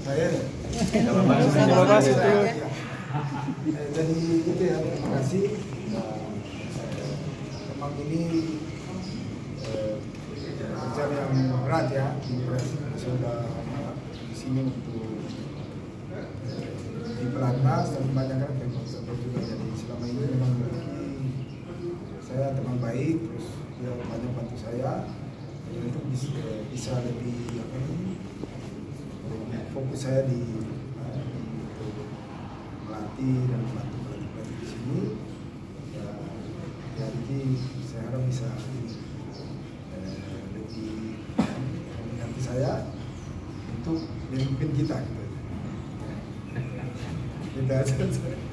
Saya Terima kasih tuh. jadi itu ya, terima kasih. Memang ini pekerjaan yang berat ya, di sudah di sini untuk di pelatnas dan banyak kan pembantu juga. Jadi selama ini memang saya teman baik, terus dia banyak bantu saya untuk bisa lebih apa ini, fokus saya di melatih dan membantu pelatih di sini. Ya, jadi saya harap bisa lebih mengerti saya untuk memimpin kita gitu. Kita aja.